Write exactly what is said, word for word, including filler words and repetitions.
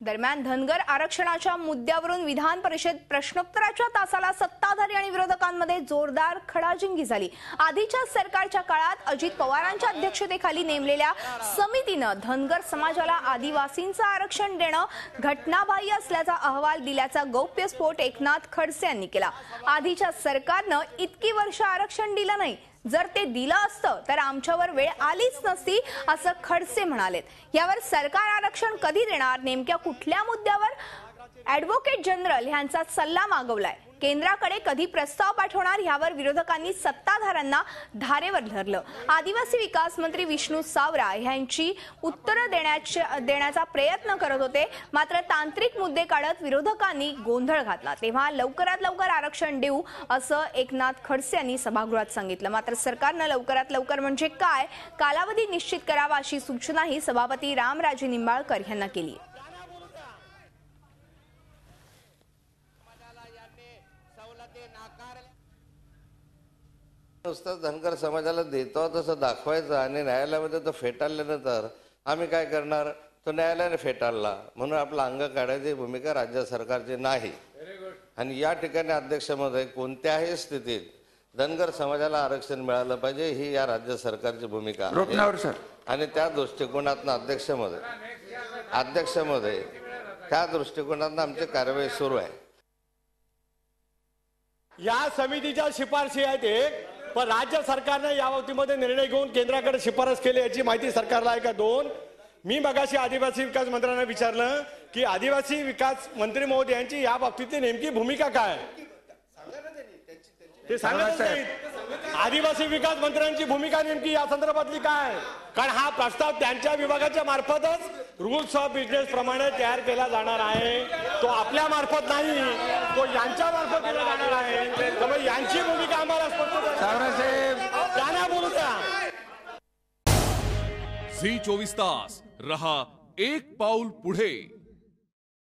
दरम्यान धनगर आरक्षणाच्या मुद्द्यावरून विधान परिषद प्रश्नोत्तराच्या तासाला सत्ताधारी आणि विरोधकांमध्ये जोरदार खडाजंगी झाली। आधीच्या सरकारच्या काळात अजित पवारांच्या अध्यक्षतेखाली नेमलेल्या समितीनं धनगर समाजाला आदिवासींचं आरक्षण देणं घटनाबाह्य असल्याचा अहवाल दिल्याचा गौप्यस्फोट एकनाथ खडसे यांनी केला। आधीच्या सरकारनं इतकी वर्ष आरक्षण दिलं नाही, जर ते दिलं असतं तर आमच्यावर वेळ आलीच नसती असं खडसे म्हणालेत। यावर सरकार आरक्षण कधी देणार, नेमक्या कुठल्या मुद्द्यावर ॲडव्होकेट जनरल यांचा सल्ला मागवलाय, केंद्राकडे कधी प्रस्ताव पाठवणार, यावर विरोधकांनी सत्ताधाऱ्यांना धारेवर धरलं। आदिवासी विकास मंत्री विष्णू सावरा यांची उत्तरं देण्याच्या देण्याचा प्रयत्न करत होते, मात्र तांत्रिक मुद्दे काढत विरोधकांनी गोंधळ घातला। तेव्हा लवकरात लवकर आरक्षण देऊ असं एकनाथ खडसे यांनी सभागृहात सांगितलं। मात्र सरकारनं लवकरात लवकर म्हणजे काय, कालावधी निश्चित करावा अशी सूचनाही सभापती रामराजे निंबाळकर यांना केली। नुसतं धनगर समाजाला देतो तसं दाखवायचं आणि न्यायालयामध्ये तो फेटाळल्यानंतर आम्ही काय करणार, तो न्यायालयाने फेटाळला म्हणून आपलं अंग काढायची भूमिका राज्य सरकारची नाही। आणि या ठिकाणी अध्यक्ष महोदय, कोणत्याही स्थितीत धनगर समाजाला आरक्षण मिळालं पाहिजे ही या राज्य सरकारची भूमिका आहे। आणि त्या दृष्टिकोनातून अध्यक्ष महोदय अध्यक्ष महोदय त्या दृष्टिकोनातून आमची कारवाई सुरू आहे। या समितीच्या शिफारशी आहेत एक, पण राज्य सरकारने या बाबतीमध्ये निर्णय घेऊन केंद्राकडे शिफारस केली याची माहिती सरकारला आहे का? दोन, मी मगाशी आदिवासी विकास मंत्र्यांना विचारलं की आदिवासी विकास मंत्री महोदय यांची या बाबतीतली नेमकी भूमिका काय, ते सांगत नाहीत। आदिवासी विकास मंत्र्यांची भूमिका नेमकी या संदर्भातली काय, कारण हा प्रस्ताव त्यांच्या विभागाच्या मार्फतच रूल्स ऑफ बिझनेस प्रमाणे तयार केला जाणार आहे, तो आपल्या मार्फत नाही, तो यांच्या मार्फत केला जाणार आहे। त्यामुळे यांची भूमिका आम्हाला स्पष्ट त्यांना बोलू द्या। झी चोवीस तास रहा एक पाऊल पुढे।